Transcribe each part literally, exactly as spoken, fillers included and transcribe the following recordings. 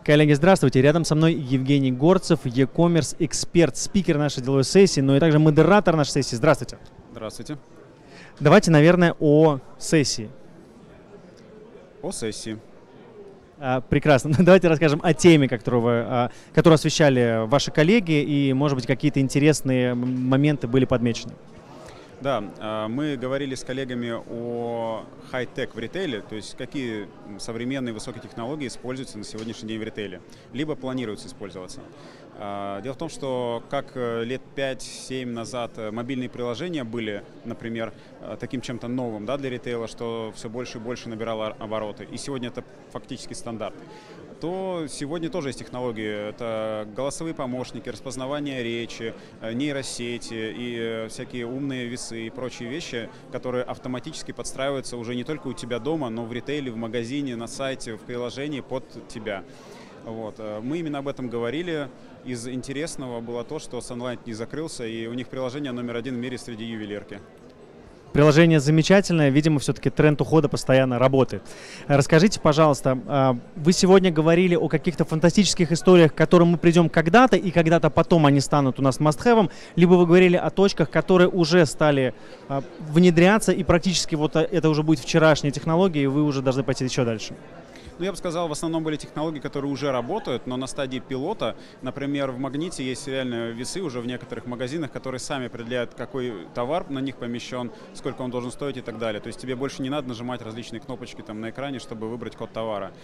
Коллеги, здравствуйте. Рядом со мной Евгений Горцев, e-commerce эксперт, спикер нашей деловой сессии, но и также модератор нашей сессии. Здравствуйте. Здравствуйте. Давайте, наверное, о сессии. О сессии. А, прекрасно. Давайте расскажем о теме, которую, вы, а, которую освещали ваши коллеги, и, может быть, какие-то интересные моменты были подмечены. Да, мы говорили с коллегами о хай-тек в ритейле, то есть какие современные высокие технологии используются на сегодняшний день в ритейле, либо планируются использоваться. Дело в том, что как лет пять-семь назад мобильные приложения были, например, таким чем-то новым, да, для ритейла, что все больше и больше набирало обороты, и сегодня это фактически стандарт, то сегодня тоже есть технологии. Это голосовые помощники, распознавание речи, нейросети и всякие умные весы и прочие вещи, которые автоматически подстраиваются уже не только у тебя дома, но в ритейле, в магазине, на сайте, в приложении под тебя. Вот. Мы именно об этом говорили. Из интересного было то, что Sunlight не закрылся, и у них приложение номер один в мире среди ювелирки. Приложение замечательное, видимо, все-таки тренд ухода постоянно работает. Расскажите, пожалуйста, вы сегодня говорили о каких-то фантастических историях, к которым мы придем когда-то, и когда-то потом они станут у нас must-have, либо вы говорили о точках, которые уже стали внедряться, и практически вот это уже будет вчерашняя технология, и вы уже должны пойти еще дальше? Ну, я бы сказал, в основном были технологии, которые уже работают, но на стадии пилота. Например, в Магните есть реальные весы уже в некоторых магазинах, которые сами определяют, какой товар на них помещен, сколько он должен стоить и так далее. То есть тебе больше не надо нажимать различные кнопочки там на экране, чтобы выбрать код товара.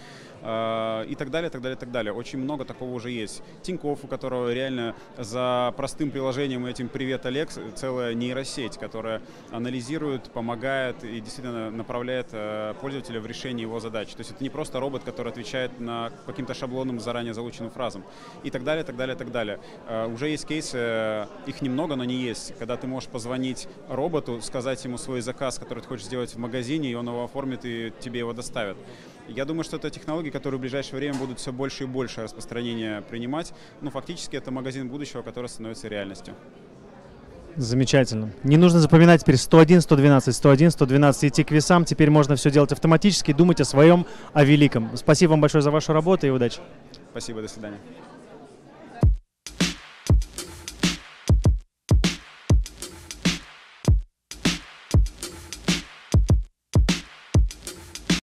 И так далее, так далее, так далее. Очень много такого уже есть. Тинькофф, у которого реально за простым приложением этим «Привет, Олег» целая нейросеть, которая анализирует, помогает и действительно направляет пользователя в решении его задач. То есть это не просто робот, который отвечает на каким-то шаблонным, заранее заученным фразам. И так далее, так далее, так далее. Uh, уже есть кейсы, их немного, но не есть, когда ты можешь позвонить роботу, сказать ему свой заказ, который ты хочешь сделать в магазине, и он его оформит, и тебе его доставят. Я думаю, что это технологии, которые в ближайшее время будут все больше и больше распространения принимать. Ну, фактически, это магазин будущего, который становится реальностью. Замечательно. Не нужно запоминать теперь сто один, сто двенадцать, сто один, сто двенадцать, идти к весам. Теперь можно все делать автоматически, думать о своем, о великом. Спасибо вам большое за вашу работу и удачи. Спасибо, до свидания.